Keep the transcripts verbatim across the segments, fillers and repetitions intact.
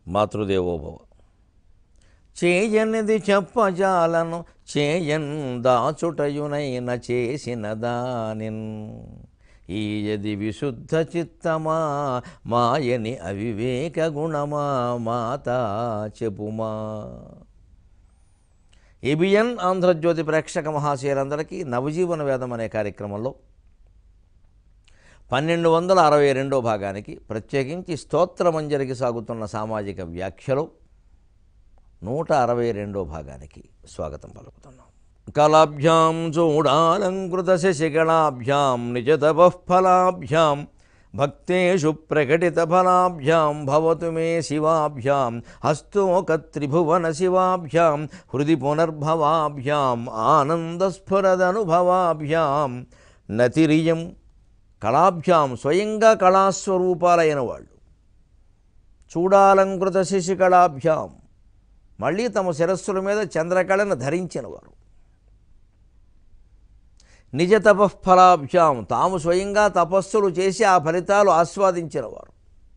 మాతృదేవోభవ. చేయనిది చెప్పజాలను చేయన్ దాచుటయునైన చేసిన దానిన్ ఈయది విశుద్ధ చిత్తమా మాయని అవివేక గుణమా మాత చెప్పుమా. ఏబిఎన్ ఆంధ్రజ్యోతి ప్రేక్షక మహాశయులందరికీ నవజీవన వేదం అనే కార్యక్రమంలో పన్నెండు వందల అరవై రెండో భాగానికి ప్రత్యేకించి స్తోత్రమంజరికి సాగుతున్న సామాజిక వ్యాఖ్యలో నూట అరవై రెండో భాగానికి స్వాగతం పలుకుతున్నాం. కళాభ్యాం చూడాలంకృత శశికళాభ్యాం నిజతపఃఫలాభ్యాం భక్తేషు ప్రకటిత ఫలాభ్యాం భవతు మే శివాభ్యాం హస్తోక త్రిభువన శివాభ్యాం హృది పునర్భవాభ్యాం ఆనందస్ఫురదనుభవాభ్యాం నతిరియం. కళాభ్యాం స్వయంగా కళాస్వరూపాలైన వాళ్ళు, చూడాలంకృత శశికళాభ్యాం మళ్ళీ తమ శిరస్సుల మీద చంద్రకళను ధరించిన వారు, నిజ తపఃఫలాభ్యాం తాము స్వయంగా తపస్సులు చేసి ఆ ఫలితాలు ఆస్వాదించిన వారు.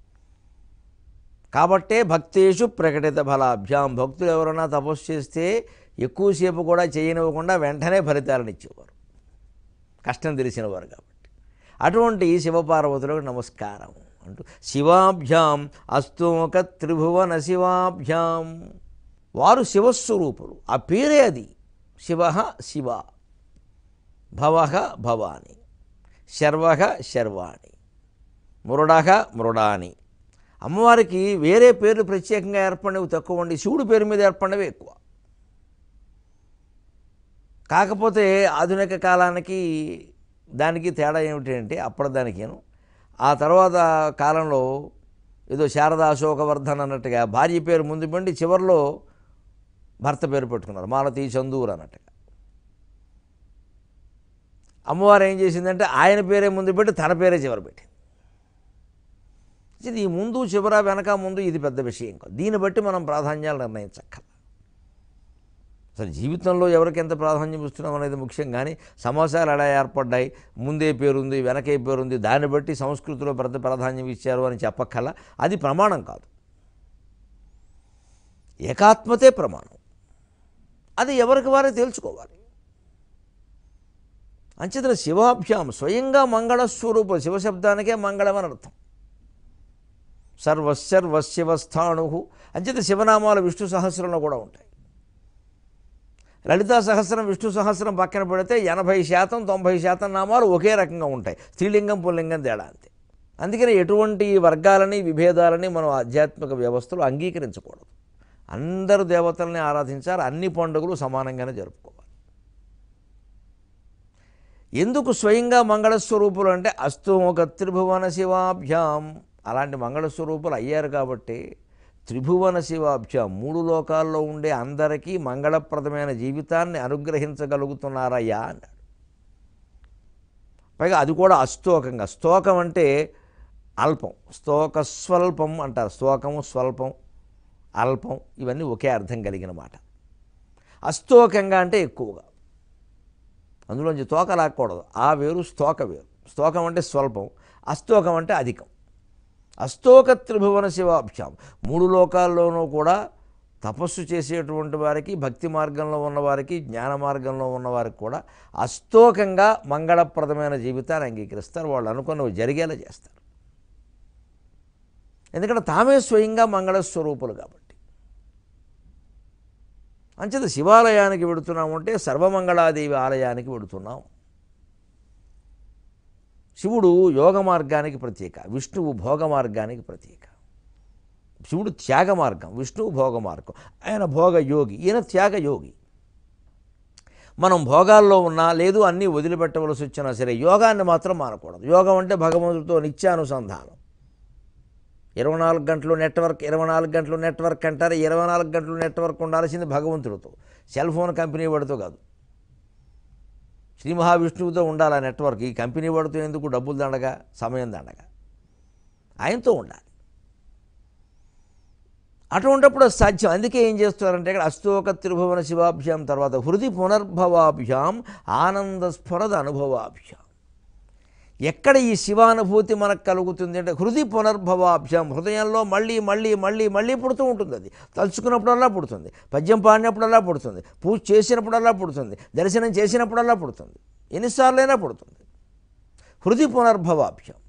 కాబట్టే భక్తేషు ప్రకటిత ఫలాభ్యాం భక్తులు ఎవరైనా తపస్సు చేస్తే ఎక్కువసేపు కూడా చేయనివ్వకుండా వెంటనే ఫలితాలను ఇచ్చేవారు, కష్టం తెలిసిన వారు కాబట్టి. అటువంటి శివపార్వతులకు నమస్కారం అంటూ శివాభ్యాం అస్తోక త్రిభువన శివాభ్యాం. వారు శివస్వరూపులు, ఆ పేరే అది. శివ శివ, భవ భవాని, శర్వ శర్వాణి, మృడ మృడాని. అమ్మవారికి వేరే పేర్లు ప్రత్యేకంగా ఏర్పడినవి తక్కువ ఉండి శివుడి పేరు మీద ఏర్పడినవి ఎక్కువ. కాకపోతే ఆధునిక కాలానికి దానికి తేడా ఏమిటంటే అప్పటిదానికేను ఆ తర్వాత కాలంలో ఏదో శారదా అశోకవర్ధన్ అన్నట్టుగా భార్య పేరు ముందు పండి చివరిలో భర్త పేరు పెట్టుకున్నారు, మాలతీ చందూర్ అన్నట్టుగా. అమ్మవారు ఏం చేసిందంటే ఆయన పేరే ముందు పెట్టి తన పేరే చివరి పెట్టింది. ఇది ముందు చివర వెనక ముందు ఇది పెద్ద విషయం కాదు, దీన్ని బట్టి మనం ప్రాధాన్యాలు నిర్ణయించక్కర్లేదు. అసలు జీవితంలో ఎవరికి ఎంత ప్రాధాన్యం ఇస్తున్నాం అనేది ముఖ్యం, కానీ సమాసాలు ఎలా ఏర్పడ్డాయి, ముందే పేరుంది వెనకే పేరుంది దాన్ని బట్టి సంస్కృతిలో పెద్ద ప్రాధాన్యం ఇచ్చారు అని చెప్పక్కల, అది ప్రమాణం కాదు. ఏకాత్మతే ప్రమాణం, అది ఎవరికి వారే తేల్చుకోవాలి. అంచేతన శివాభ్యాం స్వయంగా మంగళస్వరూప, శివశబ్దానికే మంగళం అని అర్థం. సర్వశర్వశివస్థాణు అంచేత శివనామాలు విష్ణు సహస్రంలో కూడా ఉంటాయి. లలితా సహస్రం విష్ణు సహస్రం పక్కన పెడితే ఎనభై శాతం తొంభై శాతం నామాలు ఒకే రకంగా ఉంటాయి, స్త్రీలింగం పుల్లింగం తేడా అంతే. అందుకని ఎటువంటి వర్గాలని విభేదాలని మనం ఆధ్యాత్మిక వ్యవస్థలో అంగీకరించకూడదు. అందరు దేవతల్ని ఆరాధించాలి, అన్ని పండుగలు సమానంగానే జరుపుకోవాలి. ఎందుకు స్వయంగా మంగళస్వరూపులు అంటే అస్తోక త్రిభువన శివాభ్యాం, అలాంటి మంగళస్వరూపులు అయ్యారు కాబట్టి త్రిభువన శివాభ్యాం మూడు లోకాల్లో ఉండే అందరికీ మంగళప్రదమైన జీవితాన్ని అనుగ్రహించగలుగుతున్నారయ్యా అన్నాడు. పైగా అది కూడా అస్తోకంగా. స్తోకం అంటే అల్పం, స్తోక స్వల్పం అంటారు. స్తోకము స్వల్పం అల్పం ఇవన్నీ ఒకే అర్థం కలిగిన మాట. అస్తోకంగా అంటే ఎక్కువగా, అందులోంచి తోక లాక్కూడదు. ఆ వేరు స్తోక వేరు. స్తోకం అంటే స్వల్పం, అస్తోకం అంటే అధికం. అస్తోక త్రిభువన శివాభ్యాం మూడు లోకాల్లోనూ కూడా తపస్సు చేసేటువంటి వారికి, భక్తి మార్గంలో ఉన్నవారికి, జ్ఞాన మార్గంలో ఉన్నవారికి కూడా అస్తోకంగా మంగళప్రదమైన జీవితాన్ని అంగీకరిస్తారు. వాళ్ళు అనుకున్నవి జరిగేలా చేస్తారు. ఎందుకంటే తామే స్వయంగా మంగళస్వరూపులు కాబట్టి. అంచేత శివాలయానికి వెడుతున్నామంటే సర్వమంగళాదేవి ఆలయానికి వెడుతున్నాం. శివుడు యోగ మార్గానికి ప్రతీక, విష్ణువు భోగ మార్గానికి ప్రతీక. శివుడు త్యాగ మార్గం, విష్ణువు భోగ మార్గం. ఆయన భోగ యోగి, ఈయన త్యాగ యోగి. మనం భోగాల్లో ఉన్నా లేదు అన్నీ వదిలిపెట్టవలసి వచ్చినా సరే యోగాన్ని మాత్రం మానకూడదు. యోగం అంటే భగవంతుడితో నిత్యానుసంధానం. ఇరవై నాలుగు గంటలు నెట్వర్క్ ఇరవై నాలుగు గంటలు నెట్వర్క్ అంటారు. ఇరవై నాలుగు గంటలు నెట్వర్క్ ఉండాల్సింది భగవంతుడితో, సెల్ ఫోన్ కంపెనీ వాడితో కాదు. శ్రీ మహావిష్ణువుతో ఉండాలి ఆ నెట్వర్క్. ఈ కంపెనీ వాడితో ఎందుకు, డబ్బులు దండగా సమయం దండగా, ఆయనతో ఉండాలి. అటువంటిప్పుడు సాధ్యం. అందుకే ఏం చేస్తారంటే ఇక్కడ అస్తోక త్రిభువన శివాభ్యాం తర్వాత హృది పునర్భవాభ్యాం ఆనంద స్ఫురద అనుభవాభ్యాం. ఎక్కడ ఈ శివానుభూతి మనకు కలుగుతుంది అంటే హృది పునర్భవాభ్యాం, హృదయంలో మళ్ళీ మళ్ళీ మళ్ళీ మళ్ళీ పుడుతూ ఉంటుంది. అది తలుచుకున్నప్పుడల్లా పుడుతుంది, పద్యం పాడినప్పుడల్లా పుడుతుంది, పూజ చేసినప్పుడల్లా పుడుతుంది, దర్శనం చేసినప్పుడల్లా పుడుతుంది, ఎన్నిసార్లైనా పుడుతుంది. హృది పునర్భవాభ్యాం.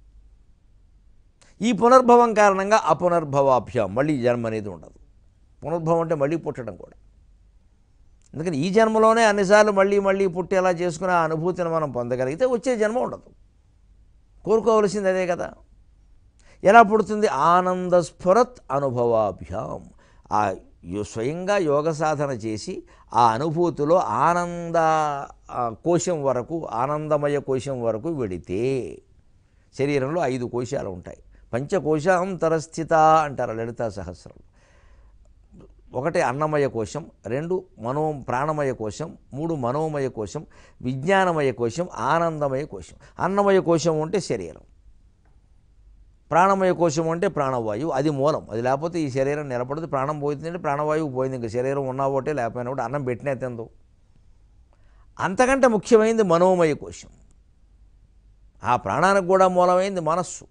ఈ పునర్భవం కారణంగా అపునర్భవాభ్యాం, మళ్ళీ జన్మ అనేది ఉండదు. పునర్భవం అంటే మళ్ళీ పుట్టడం కూడా. అందుకని ఈ జన్మలోనే అన్నిసార్లు మళ్ళీ మళ్ళీ పుట్టేలా చేసుకుని ఆ అనుభూతిని మనం పొందగలిగితే వచ్చే జన్మ ఉండదు. కోరుకోవలసింది అదే కదా. ఎలా పుడుతుంది? ఆనంద స్ఫురత్ అనుభవాభ్యాం. ఆ స్వయంగా యోగ సాధన చేసి ఆ అనుభూతిలో ఆనంద కోశం వరకు, ఆనందమయ కోశం వరకు వెడితే, శరీరంలో ఐదు కోశాలు ఉంటాయి. పంచకోశాంతరస్థిత అంటారు లలితా సహస్రంలో. ఒకటి అన్నమయ కోశం, రెండు మనో ప్రాణమయ కోశం, మూడు మనోమయ కోశం, విజ్ఞానమయ కోశం, ఆనందమయ కోశం. అన్నమయ కోశం అంటే శరీరం, ప్రాణమయ కోశం అంటే ప్రాణవాయువు, అది మూలం. అది లేకపోతే ఈ శరీరం నిలబడదు. ప్రాణం పోతుందంటే ప్రాణవాయువు పోయింది, ఇంకా శరీరం ఉన్నా ఒకటే లేకపోయినా ఒకటి, అన్నం పెట్టినా తిందో. అంతకంటే ముఖ్యమైనది మనోమయ కోశం. ఆ ప్రాణానికి కూడా మూలమైంది మనస్సు.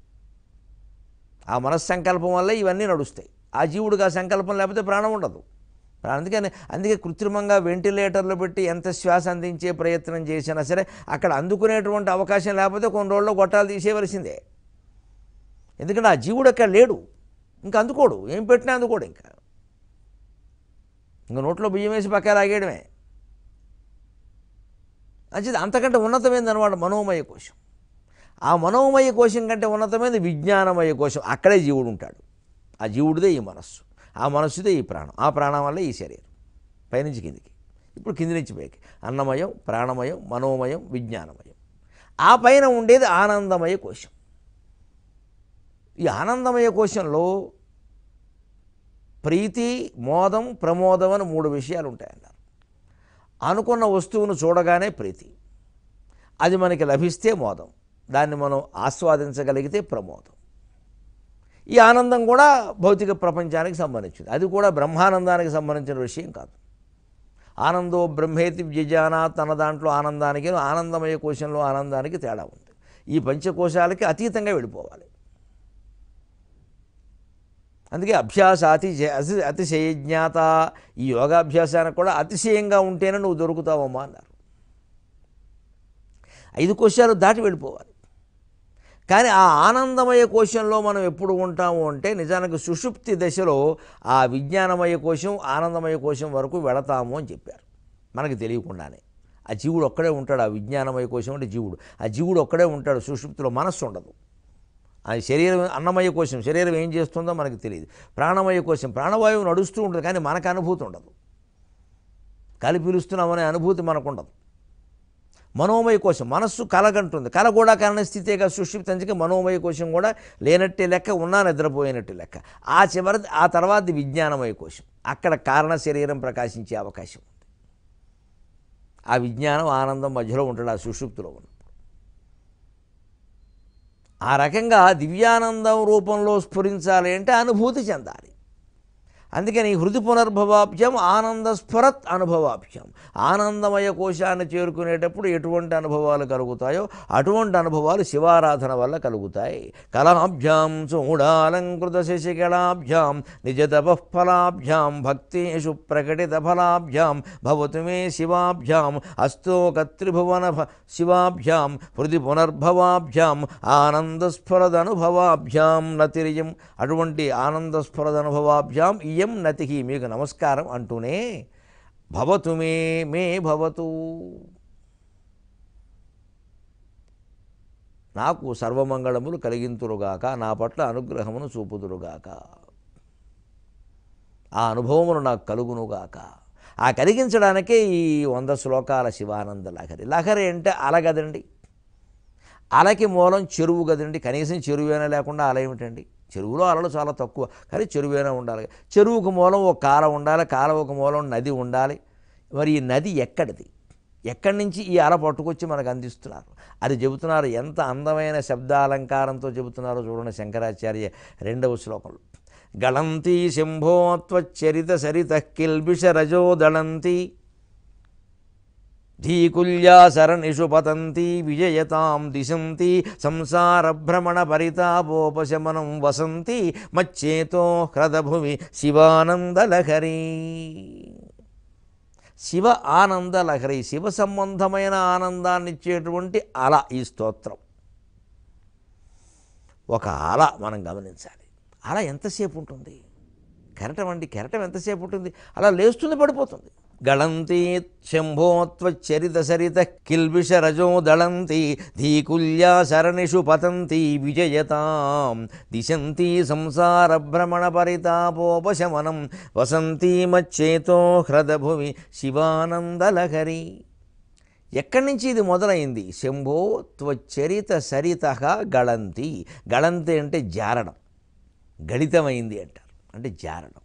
ఆ మనస్సంకల్పం వల్ల ఇవన్నీ నడుస్తాయి. ఆ జీవుడికి ఆ సంకల్పం లేకపోతే ప్రాణం ఉండదు. అందుకని అందుకే కృత్రిమంగా వెంటిలేటర్లు పెట్టి ఎంత శ్వాస అందించే ప్రయత్నం చేసినా సరే అక్కడ అందుకునేటువంటి అవకాశం లేకపోతే కొన్ని రోజుల్లో గొట్టాలు తీసేయవలసిందే. ఎందుకంటే ఆ జీవుడు అక్కడ లేడు, ఇంకా అందుకోడు, ఏం పెట్టినా అందుకోడు. ఇంకా ఇంకా నోట్లో బియ్యం వేసి పక్క లాగేయడమే. మంచిది. అంతకంటే ఉన్నతమైంది అనమాట మనోమయ కోశం. ఆ మనోమయ కోశం కంటే ఉన్నతమైనది విజ్ఞానమయ కోశం. అక్కడే జీవుడు ఉంటాడు. ఆ జీవుడిదే ఈ మనస్సు, ఆ మనస్సుదే ఈ ప్రాణం, ఆ ప్రాణం వల్ల ఈ శరీరం. పైనుంచి కిందికి, ఇప్పుడు కింది నుంచి పైకి అన్నమయం, ప్రాణమయం, మనోమయం, విజ్ఞానమయం. ఆ పైన ఉండేది ఆనందమయ కోశం. ఈ ఆనందమయ కోశంలో ప్రీతి, మోదం, ప్రమోదం అని మూడు విషయాలు ఉంటాయన్నారు. అనుకున్న వస్తువును చూడగానే ప్రీతి, అది మనకి లభిస్తే మోదం, దాన్ని మనం ఆస్వాదించగలిగితే ప్రమోదం. ఈ ఆనందం కూడా భౌతిక ప్రపంచానికి సంబంధించింది, అది కూడా బ్రహ్మానందానికి సంబంధించిన విషయం కాదు. ఆనందో బ్రహ్మేతి వ్యజానాత్ తన దాంట్లో ఆనందానికి, ఆనందమయ కోశంలో ఆనందానికి తేడా ఉంది. ఈ పంచకోశాలకి అతీతంగా వెళ్ళిపోవాలి. అందుకే అభ్యాస అతి అతిశయజ్ఞాత, ఈ యోగాభ్యాసానికి కూడా అతిశయంగా ఉంటేనే నువ్వు దొరుకుతావమ్మా అన్నారు. ఐదు కోశాలు దాటి వెళ్ళిపోవాలి. కానీ ఆ ఆనందమయ కోశంలో మనం ఎప్పుడు ఉంటాము అంటే నిజానికి సుషుప్తి దశలో ఆ విజ్ఞానమయ కోశం, ఆనందమయ కోశం వరకు వెళతాము అని చెప్పారు. మనకు తెలియకుండానే ఆ జీవుడు ఒక్కడే ఉంటాడు. ఆ విజ్ఞానమయ కోశం అంటే జీవుడు, ఆ జీవుడు ఒక్కడే ఉంటాడు. సుషుప్తిలో మనస్సు ఉండదు. ఆ శరీరం అన్నమయ కోశం, శరీరం ఏం చేస్తుందో మనకు తెలియదు. ప్రాణమయ కోశం, ప్రాణవాయువు నడుస్తూ ఉంటుంది కానీ మనకు అనుభూతి ఉండదు. కలి పిలుస్తున్నామనే అనుభూతి మనకు ఉండదు. మనోమయ కోశం, మనస్సు కలగంటుంది, కల కూడా కారణ స్థితిగా సుషుప్తి. అందుకే మనోమయ కోశం కూడా లేనట్టే లెక్క, ఉన్నా నిద్రపోయినట్టు లెక్క. ఆ చివరి ఆ తర్వాత విజ్ఞానమయ కోశం, అక్కడ కారణ శరీరం ప్రకాశించే అవకాశం ఉంది. ఆ విజ్ఞానం ఆనందం మధ్యలో ఉంటాడు ఆ సుషుప్తిలో ఉన్నప్పుడు. ఆ రకంగా దివ్యానందం రూపంలో స్ఫురించాలి అంటే అనుభూతి చెందాలి. అందుకని హృది పునర్భవాభ్యం ఆనంద స్ఫురత్ అనుభవాభ్యం. ఆనందమయ కోశాన్ని చేరుకునేటప్పుడు ఎటువంటి అనుభవాలు కలుగుతాయో అటువంటి అనుభవాలు శివారాధన వల్ల కలుగుతాయి. కళాభ్యాం చూడాలంకృత శశికళాభ్యాం నిజతపఫలాభ్యాం భక్తేషు ప్రకటిత ఫలాభ్యాం భవతు మే శివాభ్యాం అస్తోకత్రిభువన శివాభ్యాం హృది పునర్భవాభ్యాం ఆనందస్ఫురదనుభవాభ్యాం నతిరియం. అటువంటి ఆనందస్ఫురదనుభవాభ్యాం ఇయం నతికి, మీకు నమస్కారం అంటూనే భవతు మే మే భవతు, నాకు సర్వమంగళములు కలిగింతురుగాక, నా పట్ల అనుగ్రహమును చూపుదురుగాక, ఆ అనుభవమును నాకు కలుగునుగాక. ఆ కలిగించడానికే ఈ వంద శ్లోకాల శివానంద లహరి. లహరి అంటే అలగదండి, అలకి మూలం చెరువు కదండి. కనీసం చెరువైనా లేకుండా అల ఏమిటండి? చెరువులో అలలు చాలా తక్కువ, కానీ చెరువైనా ఉండాలి. చెరువుకు మూలం ఒక కాలం ఉండాలి, కాలువకు మూలం నది ఉండాలి. మరి ఈ నది ఎక్కడిది? ఎక్కడి నుంచి ఈ అల పట్టుకొచ్చి మనకు అందిస్తున్నారు? అది చెబుతున్నారు. ఎంత అందమైన శబ్దాలంకారంతో చెబుతున్నారో చూడండి శంకరాచార్య రెండవ శ్లోకంలో. గళంతి శంభోత్వచరిత సరిత కిల్బిష రజో దళంతి. ధీకుల్యా సరణిషు పతంతి విజయతాం దిశంతి సంసార భ్రమణ పరితాపోపశమనం వసంతి మచ్చేతో హ్రదభువి శివానందలహరి. శివ ఆనందలహరి, శివ సంబంధమైన ఆనందాన్ని ఇచ్చేటువంటి అల ఈ స్తోత్రం. ఒక అల మనం గమనించాలి. అల ఎంతసేపు ఉంటుంది? కెరటం అండి, కెరటం ఎంతసేపు ఉంటుంది? అలా లేస్తుంది, పడిపోతుంది. గళంతి శంభోత్వచరిత సరిత కిల్బిష రజో దళంతి ధీకుల్యా సరణిషు పతంతి విజయతాం దిశంతి సంసార భ్రమణ పరితాపోపశమనం వసంతి మచ్చేతో హ్రదభువి శివానందలహరి. ఎక్కడి నుంచి ఇది మొదలైంది? శంభో త్వచరిత సరిత గళంతి. గళంతి అంటే జారడం, గళితమైంది అంటారు, అంటే జారడం.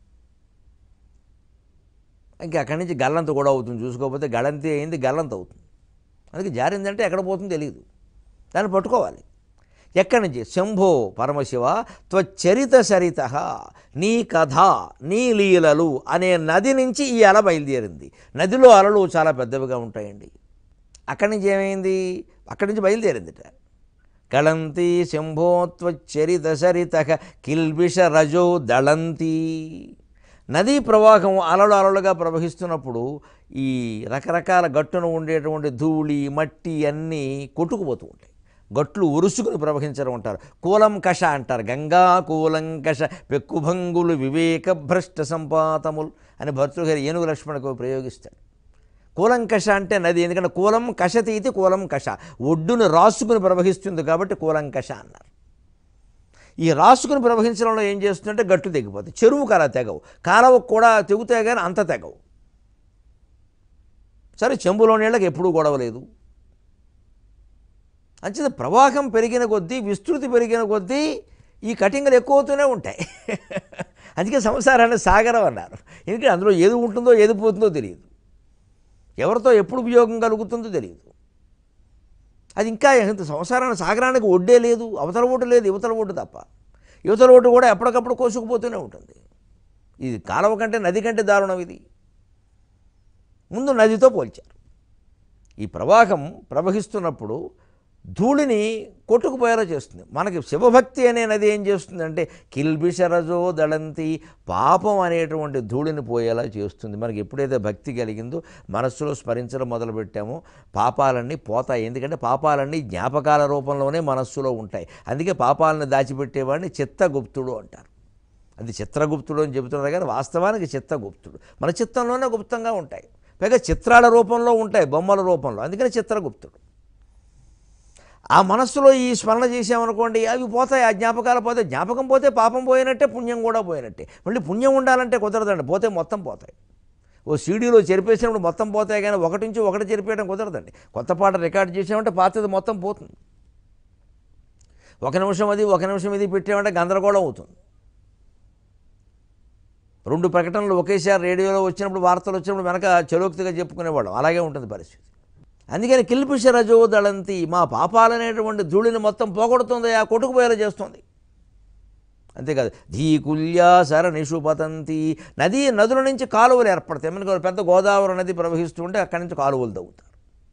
ఇంకా అక్కడి నుంచి గల్లంత కూడా అవుతుంది. చూసుకోకపోతే గళంతి అయింది, గల్లంత అవుతుంది. అందుకే జారిందంటే ఎక్కడ పోతుందో తెలియదు, దాన్ని పట్టుకోవాలి. ఎక్కడి నుంచి? శంభో పరమశివ త్వచరిత సరిత, నీ కథ నీ లీలలు అనే నది నుంచి ఈ అల బయలుదేరింది. నదిలో అలలు చాలా పెద్దవిగా ఉంటాయండి. అక్కడి నుంచి ఏమైంది? అక్కడి నుంచి బయలుదేరిందిట. గళంతి శంభో త్వచరిత సరిత కిల్బిష రజో దళంతి. నదీ ప్రవాహం అలలు అలలుగా ప్రవహిస్తున్నప్పుడు ఈ రకరకాల గట్టున ఉండేటువంటి ధూళి మట్టి అన్నీ కొట్టుకుపోతూ ఉంటాయి. గట్లు ఉరుసుకుని ప్రవహించడం అంటారు. కూలంకష అంటారు. గంగా కూలంకష పెక్కుభంగులు వివేక భ్రష్ట సంపాతములు అని భర్తృగారు ఏనుగు లక్ష్మణకు ప్రయోగిస్తాడు. కూలంకష అంటే నది, ఎందుకంటే కూలం కషతి ఇది కూలం కష, ఒడ్డును రాసుకుని ప్రవహిస్తుంది కాబట్టి కూలంకష అన్నారు. ఈ రాసుకుని ప్రవహించడంలో ఏం చేస్తుందంటే గట్టు తెగిపోతుంది. చెరువుకు అలా తెగవు, కాలువకు కూడా తెగుతాయి కానీ అంత తెగవు. సరే, చెంబులో నీళ్ళకి ఎప్పుడూ గొడవ లేదు. అంచేత ప్రవాహం పెరిగిన కొద్దీ, విస్తృతి పెరిగిన కొద్దీ ఈ కటింగ్లు ఎక్కువ అవుతూనే ఉంటాయి. అందుకే సంసారాన్ని సాగరం అన్నారు. ఎందుకంటే అందులో ఏది ఉంటుందో ఏది పోతుందో తెలియదు, ఎవరితో ఎప్పుడు ఉపయోగం కలుగుతుందో తెలియదు. అది ఇంకా సంసారాన్ని సాగరానికి ఒడ్డే లేదు, అవతల ఒడ్డు లేదు, యువతల ఒడ్డు తప్ప. యువతల ఒడ్డు కూడా ఎప్పటికప్పుడు కోసుకుపోతూనే ఉంటుంది. ఇది కాలువ కంటే నది కంటే దారుణం. ఇది ముందు నదితో పోల్చారు. ఈ ప్రవాహం ప్రవహిస్తున్నప్పుడు ధూళిని కొట్టుకుపోయేలా చేస్తుంది. మనకి శివభక్తి అనే నది ఏం చేస్తుందంటే కిల్బిషరజో దళంతి, పాపం అనేటువంటి ధూళిని పోయేలా చేస్తుంది. మనకి ఎప్పుడైతే భక్తి కలిగిందో, మనస్సులో స్మరించడం మొదలుపెట్టామో పాపాలన్నీ పోతాయి. ఎందుకంటే పాపాలన్నీ జ్ఞాపకాల రూపంలోనే మనస్సులో ఉంటాయి. అందుకే పాపాలను దాచిపెట్టేవాడిని చిత్తగుప్తుడు అంటారు. అది చిత్రగుప్తుడు అని చెబుతున్నారు కానీ వాస్తవానికి చిత్తగుప్తుడు. మన చిత్తంలోనే గుప్తంగా ఉంటాయి, పైగా చిత్రాల రూపంలో ఉంటాయి, బొమ్మల రూపంలో. అందుకని చిత్రగుప్తుడు. ఆ మనస్సులో ఈ స్మరణ చేసామనుకోండి, అవి పోతాయి, ఆ జ్ఞాపకాలు పోతాయి. జ్ఞాపకం పోతే పాపం పోయినట్టే, పుణ్యం కూడా పోయినట్టే. మళ్ళీ పుణ్యం ఉండాలంటే కుదరదండి, పోతే మొత్తం పోతాయి. ఓ సీడీలో చెరిపేసినప్పుడు మొత్తం పోతాయి కానీ ఒకటి నుంచి ఒకటి చెరిపేయడం కుదరదండి. కొత్త పాట రికార్డ్ చేసామంటే పాతది మొత్తం పోతుంది. ఒక నిమిషం అది ఒక నిమిషం ఇది పెట్టామంటే గందరగోళం అవుతుంది. రెండు ప్రకటనలు ఒకేసారి రేడియోలో వచ్చినప్పుడు, వార్తలు వచ్చినప్పుడు వెనక చలోక్తిగా చెప్పుకునేవాళ్ళం. అలాగే ఉంటుంది పరిస్థితి. అందుకని కిల్పిష రజో దళంతి, మా పాపాలనేటువంటి ధూళిని మొత్తం పోగొడుతుంది, ఆ కొట్టుకుపోయేలా చేస్తుంది. అంతేకాదు ధీకుల్యా సరణిషు పతంతి, నది నదుల నుంచి కాలువలు ఏర్పడతాయి. మనకు పెద్ద గోదావరి నది ప్రవహిస్తూ ఉంటే అక్కడి నుంచి కాలువలు తవ్వుతారు.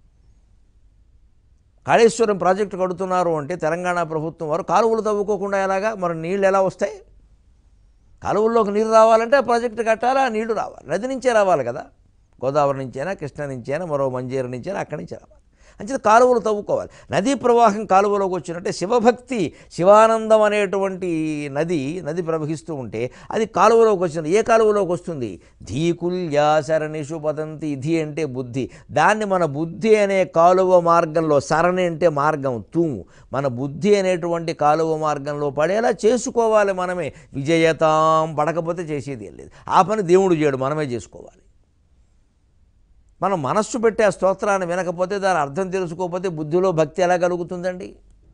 కాళేశ్వరం ప్రాజెక్టు కడుతున్నారు అంటే తెలంగాణ ప్రభుత్వం వారు కాలువలు తవ్వుకోకుండా ఎలాగా? మరి నీళ్ళు ఎలా వస్తాయి? కాలువల్లోకి నీరు రావాలంటే ఆ ప్రాజెక్టు కట్టాలి, ఆ నీళ్లు రావాలి, నది నుంచే రావాలి కదా. గోదావరి నుంచైనా, కృష్ణ నుంచైనా, మరో మంజీర నుంచైనా అక్కడి నుంచి రావాలి. అంచేత కాలువలు తవ్వుకోవాలి. నదీ ప్రవాహం కాలువలోకి వచ్చినట్టే శివభక్తి, శివానందం అనేటువంటి నది నది ప్రవహిస్తూ ఉంటే అది కాలువలోకి వచ్చింది. ఏ కాలువలోకి వస్తుంది? ధీకుల్యా సరణిషు పతంతి. ధీ అంటే బుద్ధి. దాన్ని మన బుద్ధి అనే కాలువ మార్గంలో, సరణి అంటే మార్గం, తూము, మన బుద్ధి అనేటువంటి కాలువ మార్గంలో పడేలా చేసుకోవాలి మనమే. విజయతాం, పడకపోతే చేసేది ఏం లేదు. ఆ పని దేవుడు చేయడు, మనమే చేసుకోవాలి. మనం మనస్సు పెట్టి ఆ స్తోత్రాన్ని వినకపోతే, దాని అర్థం తెలుసుకోకపోతే బుద్ధిలో భక్తి ఎలా కలుగుతుందండి?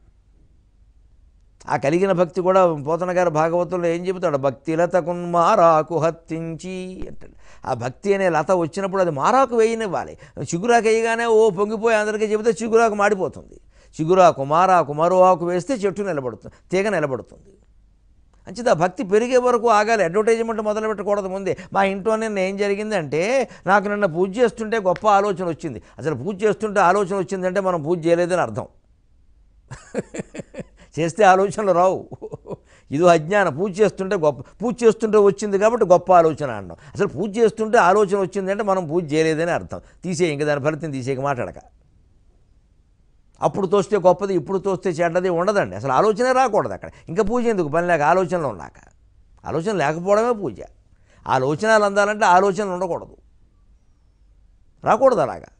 ఆ కలిగిన భక్తి కూడా పోతన గారు భాగవతంలో ఏం చెబుతాడు? భక్తి లతకున్ మారాకు హత్తించి అంటాడు. ఆ భక్తి అనే లత వచ్చినప్పుడు అది మారాకు వేయనివ్వాలి. చిగురాకు వేయగానే ఓ పొంగిపోయి అందరికీ చెబితే చిగురాకు మాడిపోతుంది. చిగురాకు మారాకు మరో ఆకు వేస్తే చెట్టు నిలబడుతుంది, తీగ నిలబడుతుంది. అంచేది ఆ భక్తి పెరిగే వరకు ఆగాలి. అడ్వర్టైజ్మెంట్ మొదలు పెట్టకూడదు ముందే. మా ఇంట్లో నిన్న ఏం జరిగిందంటే నాకు నిన్న పూజ చేస్తుంటే గొప్ప ఆలోచన వచ్చింది. అసలు పూజ చేస్తుంటే ఆలోచన వచ్చిందంటే మనం పూజ చేయలేదని అర్థం. చేస్తే ఆలోచనలు రావు. ఇదో అజ్ఞానం. పూజ చేస్తుంటే గొప్ప పూజ చేస్తుంటే వచ్చింది కాబట్టి గొప్ప ఆలోచన అన్నాం. అసలు పూజ చేస్తుంటే ఆలోచన వచ్చిందంటే మనం పూజ చేయలేదని అర్థం. తీసే ఇంక దాని ఫలితం తీసేక మాట్లాడక. అప్పుడు తోస్తే గొప్పది, ఇప్పుడు తోస్తే చెడ్డది ఉండదండి. అసలు ఆలోచనే రాకూడదు అక్కడ. ఇంకా పూజ ఎందుకు పని లేక, ఆలోచనలు ఉన్నాక. ఆలోచన లేకపోవడమే పూజ. ఆలోచనలు అందాలంటే ఆలోచనలు ఉండకూడదు, రాకూడదు అలాగా.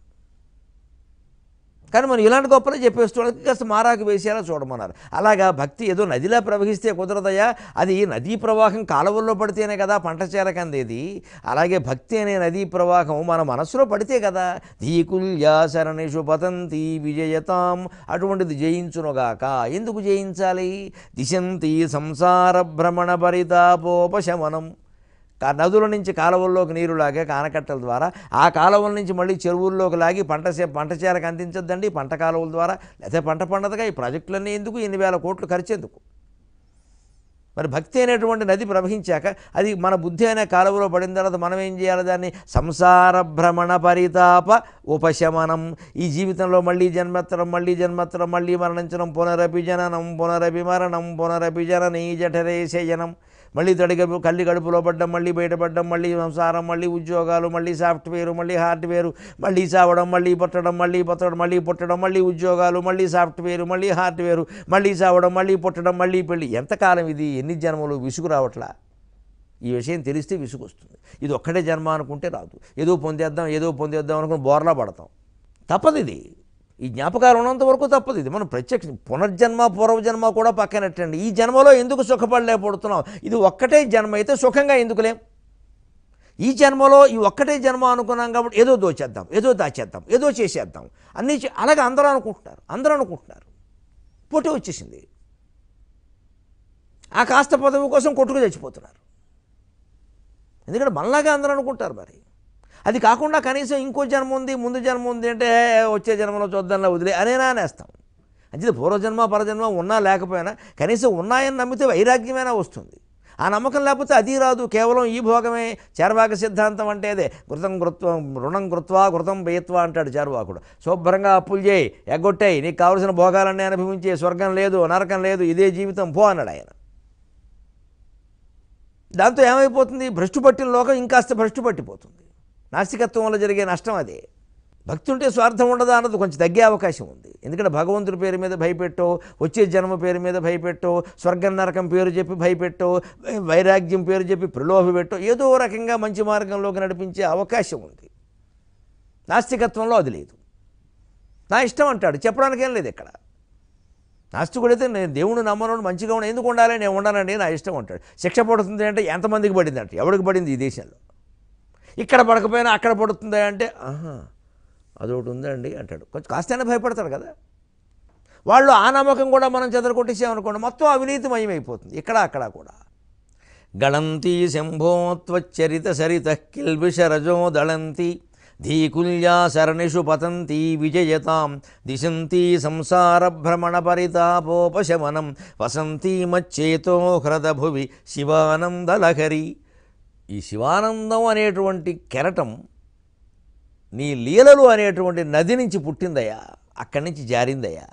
కానీ మనం ఇలాంటి గొప్పలే చెప్పేసుకోవడానికి కాస్త మారాకు వేసేలా చూడమన్నారు. అలాగా భక్తి ఏదో నదిలా ప్రవహిస్తే కుదరదయా, అది నదీ ప్రవాహం కాలువల్లో పడితేనే కదా పంట చేరకందేది. అలాగే భక్తి అనే నదీ ప్రవాహం మన మనస్సులో పడితే కదా. ధీకుల్యా శరణిషు పతంతి విజయతాం, అటువంటిది జయించునుగాక. ఎందుకు జయించాలి? దిశంతి సంసార భ్రమణ పరితాపోపశమనం. నదుల నుంచి కాలువల్లోకి నీరు లాగే ఆనకట్టల ద్వారా, ఆ కాలువల నుంచి మళ్ళీ చెరువుల్లోకి లాగి పంట పంట చేరకు అందించద్దండి పంట కాలువల ద్వారా. లేకపోతే పంట పండదుగా. ఈ ప్రాజెక్టులన్నీ ఎందుకు? ఎన్ని వేల కోట్లు ఖర్చు ఎందుకు? మరి భక్తి అనేటువంటి నది ప్రవహించాక అది మన బుద్ధి అనే కాలువలో పడిన తర్వాత మనం ఏం చేయాలి? దాన్ని సంసార భ్రమణ పరితాప ఉపశమనం. ఈ జీవితంలో మళ్ళీ జన్మత్తరం మళ్ళీ జన్మత్తరం మళ్ళీ మరణించడం, పునరపి జననం పునరపి మరణం పునరపి జననీ జఠరే శయనం. మళ్ళీ తడి గడుపు కళ్ళి గడుపులో పడ్డం, మళ్ళీ బయటపడ్డం, మళ్ళీ సంసారం, మళ్ళీ ఉద్యోగాలు, మళ్ళీ సాఫ్ట్వేరు, మళ్ళీ హార్డ్వేరు, మళ్ళీ చావడం, మళ్ళీ పుట్టడం, మళ్ళీ పుట్టడం, మళ్ళీ పుట్టడం, మళ్ళీ ఉద్యోగాలు, మళ్ళీ సాఫ్ట్వేరు, మళ్ళీ హార్డ్వేరు, మళ్ళీ చావడం, మళ్ళీ పుట్టడం, మళ్ళీ పెళ్ళి. ఎంతకాలం ఇది? ఎన్ని జన్మలు? విసుగు రావట్లా? ఈ విషయం తెలిస్తే విసుగు వస్తుంది. ఇది ఒక్కటే జన్మ అనుకుంటే రాదు. ఏదో పొందేద్దాం ఏదో పొందేద్దాం అనుకుని బోర్లా పడతాం. తప్పదు ఇది. ఈ జ్ఞాపకాలు ఉన్నంత వరకు తప్పదు ఇది. మనం ప్రత్యక్ష పునర్జన్మ పూర్వజన్మ కూడా పక్కనట్టండి. ఈ జన్మలో ఎందుకు సుఖపడలేకపోతున్నాం? ఇది ఒక్కటే జన్మ అయితే సుఖంగా ఎందుకులేం? ఈ జన్మలో ఈ ఒక్కటే జన్మ అనుకున్నాం కాబట్టి ఏదో దోచేద్దాం, ఏదో దాచేద్దాం, ఏదో చేసేద్దాం అన్నీ. అలాగే అందరూ అనుకుంటున్నారు అందరూ అనుకుంటున్నారు పోటీ వచ్చేసింది. ఆ కాస్త పదవి కోసం కొట్టుకు చచ్చిపోతున్నారు. ఎందుకంటే మనలాగా అందరూ అనుకుంటారు. మరి అది కాకుండా కనీసం ఇంకో జన్మ ఉంది, ముందు జన్మ ఉంది అంటే వచ్చే జన్మలో చూద్దాంలా వదిలే అనేనా అనేస్తాం. అంటే పూర్వజన్మ పరజన్మ ఉన్నా లేకపోయినా కనీసం ఉన్నాయని నమ్మితే వైరాగ్యమైనా వస్తుంది. ఆ నమ్మకం లేకపోతే అది రాదు. కేవలం ఈ భోగమే. చార్వాక సిద్ధాంతం అంటే అదే. కృతం కృత్వం రుణం కృత్వా కృతం పేత్వా అంటాడు చార్వాకుడు. శుభ్రంగా అప్పులు చేయి, ఎగ్గొట్టాయి, నీకు కావలసిన భోగాలన్నీ అనుభవించే, స్వర్గం లేదు నరకం లేదు, ఇదే జీవితం పో అన్నాడు ఆయన. దాంతో ఏమైపోతుంది? భ్రష్టు పట్టిన లోకం ఇంకాస్త భ్రష్టు పట్టిపోతుంది. నాస్తికత్వం వల్ల జరిగే నష్టం అదే. భక్తి ఉంటే స్వార్థం ఉండదా అన్నది కొంచెం తగ్గే అవకాశం ఉంది. ఎందుకంటే భగవంతుడి పేరు మీద భయపెట్టో, వచ్చే జన్మ పేరు మీద భయపెట్టో, స్వర్గం నరకం పేరు చెప్పి భయపెట్టో, వైరాగ్యం పేరు చెప్పి ప్రలోభ పెట్టో ఏదో రకంగా మంచి మార్గంలోకి నడిపించే అవకాశం ఉంది. నాస్తికత్వంలో అది లేదు. నా ఇష్టం అంటాడు, చెప్పడానికి ఏం లేదు ఇక్కడ. నాస్తికుడైతే నేను దేవుడు నమ్మను, మంచిగా ఉన్న ఎందుకు ఉండాలి, నేను ఉండాలండి నా ఇష్టం అంటాడు. శిక్ష పడుతుంది అంటే ఎంతమందికి పడింది అంటే ఎవరికి పడింది? ఈ దేశంలో. ఇక్కడ పడకపోయినా అక్కడ పడుతుందా అంటే ఆహా అదొకటి ఉందండి అంటాడు. కొంచెం కాస్తైనా భయపడతాడు కదా. వాళ్ళు ఆ నమ్మకం కూడా మనం చెదరగొట్టేసామనుకోండి మొత్తం అవినీతిమయమైపోతుంది ఇక్కడ అక్కడ కూడా. గళంతి శంభోత్వచరిత సరిత కిల్బిషరజో దళంతి ధీకుల్యా శరణిషు పతంతి విజయతాం దిశంతి సంసార భ్రమణ పరితాపోపశమనం వసంతి మచ్చేతో హ్రదభువి శివానందలహరి. ఈ శివానందం అనేటువంటి కెరటం నీ లీలలు అనేటువంటి నది నుంచి పుట్టిందయ్యా, అక్కడి నుంచి జారిందయ్యా.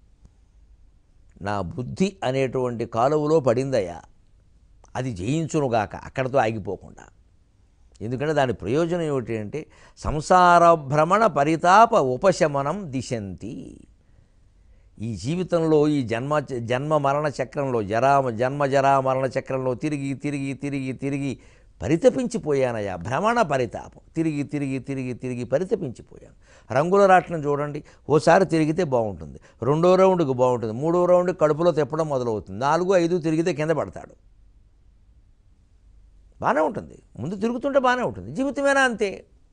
నా బుద్ధి అనేటువంటి కాలువలో పడిందయ్యా, అది జయించునుగాక అక్కడితో ఆగిపోకుండా. ఎందుకంటే దాని ప్రయోజనం ఏమిటి అంటే సంసార భ్రమణ పరితాప ఉపశమనం దిశంతి. ఈ జీవితంలో ఈ జన్మ జన్మ మరణ చక్రంలో జరా జన్మ జరా మరణ చక్రంలో తిరిగి తిరిగి తిరిగి తిరిగి పరితపించిపోయానయ్యా. భ్రమణ పరితాపం. తిరిగి తిరిగి తిరిగి తిరిగి పరితపించిపోయాను. రంగుల రాట్నం చూడండి, ఓసారి తిరిగితే బాగుంటుంది, రెండో రౌండ్కి బాగుంటుంది, మూడో రౌండ్ కడుపులో తిప్పడం మొదలవుతుంది, నాలుగు ఐదు తిరిగితే కింద పడతాడు. బాగానే ఉంటుంది, ముందు తిరుగుతుంటే బాగానే ఉంటుంది. జీవితమేనా అంతే.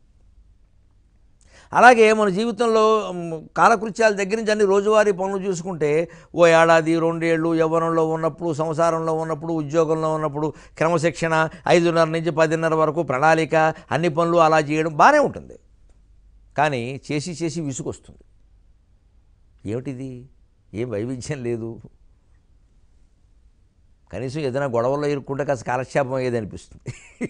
అలాగే మన జీవితంలో కాలకృత్యాల దగ్గర నుంచి అన్ని రోజువారీ పనులు చూసుకుంటే ఓ ఏడాది రెండేళ్ళు యవ్వనంలో ఉన్నప్పుడు, సంసారంలో ఉన్నప్పుడు, ఉద్యోగంలో ఉన్నప్పుడు క్రమశిక్షణ ఐదున్నర నుంచి పదిన్నర వరకు ప్రణాళిక అన్ని పనులు అలా చేయడం బాగానే ఉంటుంది. కానీ చేసి చేసి విసుగొస్తుంది. ఏమిటిది? ఏం వైవిధ్యం లేదు. కనీసం ఏదైనా గొడవల్లో ఇరుక్కుంటే కాస్త కాలక్షేపం అయ్యేది అనిపిస్తుంది.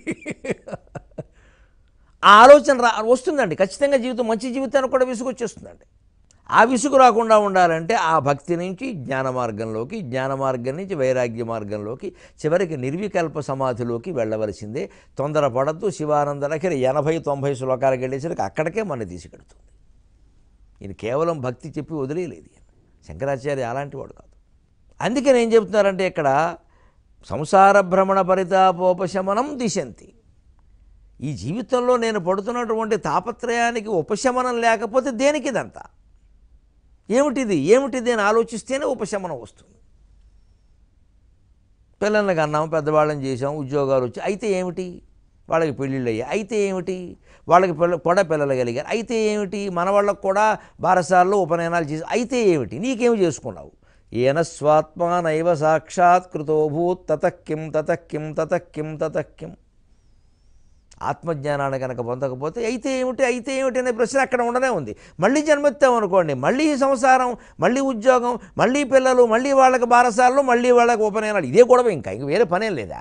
ఆ ఆలోచన రా వస్తుందండి ఖచ్చితంగా. జీవితం మంచి జీవితానికి కూడా విసుగు వచ్చేస్తుందండి. ఆ విసుగు రాకుండా ఉండాలంటే ఆ భక్తి నుంచి జ్ఞాన మార్గంలోకి, జ్ఞాన మార్గం నుంచి వైరాగ్య మార్గంలోకి, చివరికి నిర్వికల్ప సమాధిలోకి వెళ్ళవలసిందే. తొందరపడద్దు. శివానంద లహరి ఎనభై తొంభై శ్లోకాలకు వెళ్ళేసరికి అక్కడికే మన తీసుకెడుతుంది. ఈయన కేవలం భక్తి చెప్పి వదిలేయలేదు. శంకరాచార్య అలాంటి వాడు కాదు. అందుకని ఏం చెప్తున్నారంటే ఇక్కడ సంసార భ్రమణ పరితాపోపశమనం దిశంతి. ఈ జీవితంలో నేను పడుతున్నటువంటి తాపత్రయానికి ఉపశమనం లేకపోతే దేనికి ఇదంతా? ఏమిటిది ఏమిటిది అని ఆలోచిస్తేనే ఉపశమనం వస్తుంది. పిల్లల్ని కన్నాం, పెద్దవాళ్ళని చేసాం, ఉద్యోగాలు వచ్చి అయితే ఏమిటి? వాళ్ళకి పెళ్ళిళ్ళు అయ్యాయి అయితే ఏమిటి? వాళ్ళకి పిల్ల కూడా పిల్లలు కలిగారు అయితే ఏమిటి? మన వాళ్ళకు కూడా బారసాల్లో ఉపనయనాలు చేసి అయితే ఏమిటి? నీకేమి చేసుకున్నావు? ఏన స్వాత్మా నైవ సాక్షాత్ కృతోభూత్ తతక్కిం తతక్కిం తతక్కిం తతక్కిం. ఆత్మజ్ఞానాన్ని కనుక పొందకపోతే అయితే ఏమిటి అయితే ఏమిటి అనే ప్రశ్న అక్కడ ఉండనే ఉంది. మళ్ళీ జన్మెత్తామనుకోండి, మళ్ళీ సంసారం, మళ్ళీ ఉద్యోగం, మళ్ళీ పిల్లలు, మళ్ళీ వాళ్ళకి బారసాల్లో, మళ్ళీ వాళ్ళకి ఉపనయనాలు, ఇదే గొడవ. ఇంకా ఇంక వేరే పనేం లేదా?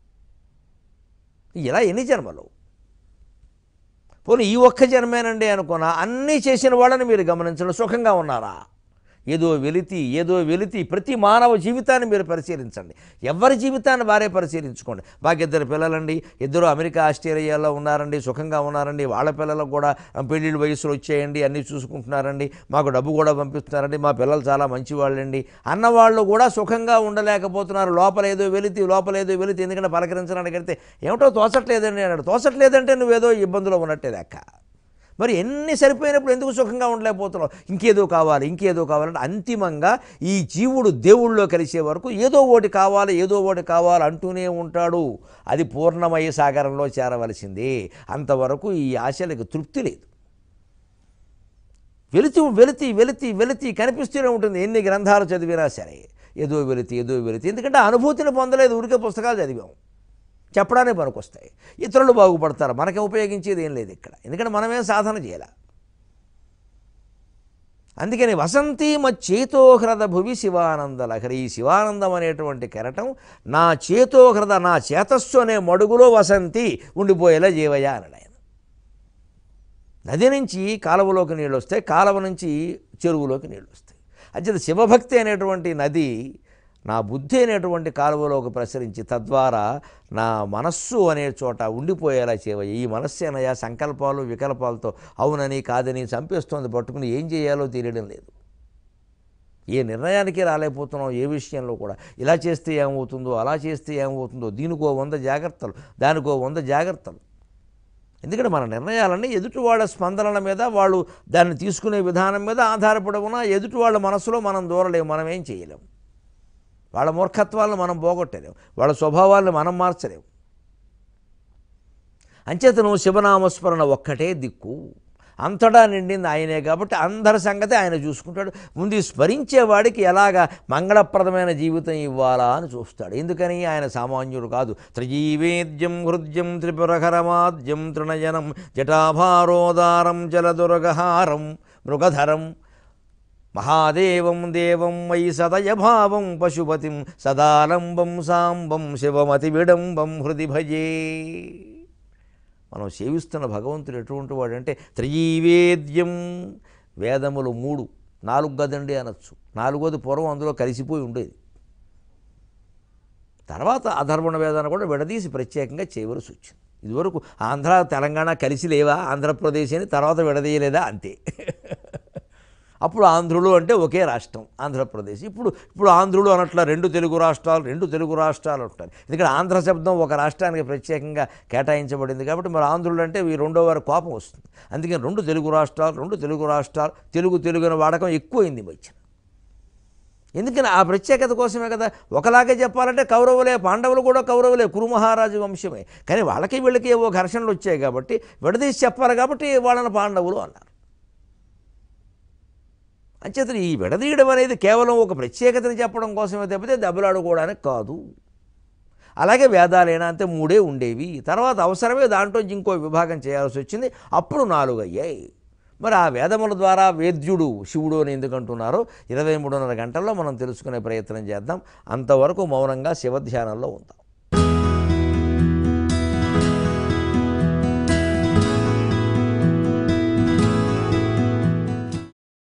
ఇలా ఎన్ని జన్మలు? పోనీ ఈ ఒక్క జన్మేనండి అనుకున్నా, అన్నీ చేసిన వాళ్ళని మీరు గమనించడం సుఖంగా ఉన్నారా? ఏదో వెలితి ఏదో వెలితి ప్రతి మానవ జీవితాన్ని మీరు పరిశీలించండి. ఎవరి జీవితాన్ని వారే పరిశీలించుకోండి. మాకు ఇద్దరు పిల్లలండి, ఇద్దరు అమెరికా ఆస్ట్రేలియాలో ఉన్నారండి, సుఖంగా ఉన్నారండి, వాళ్ళ పిల్లలకు కూడా పెళ్ళిళ్ళ వయసులో వచ్చేయండి, అన్నీ చూసుకుంటున్నారండి, మాకు డబ్బు కూడా పంపిస్తున్నారండి, మా పిల్లలు చాలా మంచివాళ్ళండి అన్నవాళ్ళు కూడా సుఖంగా ఉండలేకపోతున్నారు. లోపల ఏదో వెలితి లోపల ఏదో వెలితి ఎందుకంటే పలకరించడానికి వెళ్తే ఏమిటో తోచట్లేదండి అన్నాడు. తోచట్లేదంటే నువ్వేదో ఇబ్బందులో ఉన్నట్టే లెక్క. మరి ఎన్ని సరిపోయినప్పుడు ఎందుకు సుఖంగా ఉండలేకపోతున్నావు? ఇంకేదో కావాలి ఇంకేదో కావాలంటే అంతిమంగా ఈ జీవుడు దేవుళ్ళలో కలిసే వరకు ఏదో ఒకటి కావాలి ఏదో ఒకటి కావాలి అంటూనే ఉంటాడు. అది పూర్ణమయ సాగరంలో చేరవలసిందే. అంతవరకు ఈ ఆశలకు తృప్తి లేదు. వెలితి వెలితి వెలితి వెలితి కనిపిస్తూనే ఉంటుంది. ఎన్ని గ్రంథాలు చదివినా సరే ఏదో వెలితి ఏదో వెలితి. ఎందుకంటే అనుభూతిని పొందలేదు, ఊరికే పుస్తకాలు చదివాం, చెప్పడానికి పనికొస్తాయి. ఇతరులు బాగుపడతారు, మనకి ఉపయోగించేది ఏం లేదు ఇక్కడ, ఎందుకంటే మనమేం సాధన చేయాలి. అందుకని వసంతి మచ్చేతోహృద భువి శివానంద లహరి. ఈ శివానందం అనేటువంటి కెరటం నా చేతోహృద నా చేతస్సు అనే మడుగులో వసంతి ఉండిపోయేలా జీవయ్య అన్నాడు ఆయన. నది నుంచి కాలువలోకి నీళ్ళు వస్తాయి, కాలువ నుంచి చెరువులోకి నీళ్ళు వస్తాయి. అంచేత శివభక్తి అనేటువంటి నది నా బుద్ధి అనేటువంటి కాలువలోకి ప్రసరించి తద్వారా నా మనస్సు అనే చోట ఉండిపోయేలా చేయవయ్య. ఈ మనస్సేనయా సంకల్పాలు వికల్పాలతో అవునని కాదని చంపేస్తోంది, పట్టుకుని ఏం చేయాలో తెలియడం లేదు. ఏ నిర్ణయానికి రాలేకపోతున్నాం ఏ విషయంలో కూడా. ఇలా చేస్తే ఏమవుతుందో అలా చేస్తే ఏమవుతుందో, దీనికో వంద జాగ్రత్తలు దానికో వంద జాగ్రత్తలు. ఎందుకంటే మన నిర్ణయాలన్నీ ఎదుటి వాళ్ళ స్పందనల మీద, వాళ్ళు దాన్ని తీసుకునే విధానం మీద ఆధారపడి ఉన్నా ఎదుటి వాళ్ళ మనసులో మనం దూరలేము, మనం ఏం చేయలేము. వాళ్ళ మూర్ఖత్వాలను మనం పోగొట్టలేము, వాళ్ళ స్వభావాలను మనం మార్చలేము. అంచేతను శివనామస్మరణ ఒక్కటే దిక్కు, అంతటా నిండింది ఆయనే కాబట్టి అందరి సంగతి ఆయన చూసుకుంటాడు. ముందు స్మరించేవాడికి ఎలాగా మంగళప్రదమైన జీవితం ఇవ్వాలా అని చూస్తాడు. ఎందుకని ఆయన సామాన్యుడు కాదు. త్రిజీవేద్యం హృద్యం త్రిపురహరమాద్యం తృణయనం జటాభారోదారం జలదుర్గహారం మృగధరం మహాదేవం దేవం వై సదయభావం పశుపతిం సదాలంబం సాంబం శివమతి విడంబం హృది భజే. మనం సేవిస్తున్న భగవంతుడు ఎటువంటి వాడంటే త్రిజీవేద్యం. వేదములు మూడు, నాలుగు గదండి అనొచ్చు. నాలుగోది పూర్వం అందులో కలిసిపోయి ఉండేది. తర్వాత అధర్వణ వేదాన్ని కూడా విడదీసి ప్రత్యేకంగా చేయవలసి వచ్చింది. ఇదివరకు ఆంధ్ర తెలంగాణ కలిసి లేవా, ఆంధ్రప్రదేశ్ అని తర్వాత విడదీయలేదా, అంతే. అప్పుడు ఆంధ్రులు అంటే ఒకే రాష్ట్రం ఆంధ్రప్రదేశ్. ఇప్పుడు ఇప్పుడు ఆంధ్రులు అనట్లా, రెండు తెలుగు రాష్ట్రాలు రెండు తెలుగు రాష్ట్రాలు ఉంటారు. ఎందుకంటే ఆంధ్ర శబ్దం ఒక రాష్ట్రానికి ప్రత్యేకంగా కేటాయించబడింది కాబట్టి మరి ఆంధ్రులు అంటే ఈ రెండో వారి కోపం వస్తుంది. అందుకని రెండు తెలుగు రాష్ట్రాలు రెండు తెలుగు రాష్ట్రాలు తెలుగు తెలుగున వాడకం ఎక్కువైంది మధ్య. ఎందుకని ఆ ప్రత్యేకత కోసమే కదా. ఒకలాగే చెప్పాలంటే కౌరవులే, పాండవులు కూడా కౌరవులే, కురుమహారాజు వంశమే. కానీ వాళ్ళకి వీళ్ళకి ఏవో ఘర్షణలు వచ్చాయి కాబట్టి విడదీసి చెప్పాలి కాబట్టి వాళ్ళని పాండవులు అన్నారు. అంచేతను ఈ విడదీయడం అనేది కేవలం ఒక ప్రత్యేకతని చెప్పడం కోసమే తప్పితే దెబ్బలాడుకోవడానికి కాదు. అలాగే వేదాలైనా అంతే మూడే ఉండేవి. తర్వాత అవసరమే దాంట్లో ఇంకో విభాగం చేయాల్సి వచ్చింది, అప్పుడు నాలుగు అయ్యాయి. మరి ఆ వేదముల ద్వారా వేద్యుడు శివుడు అని ఎందుకు అంటున్నారో ఇరవై మూడున్నర గంటల్లో మనం తెలుసుకునే ప్రయత్నం చేద్దాం. అంతవరకు మౌనంగా శివధ్యానంలో ఉంటాం.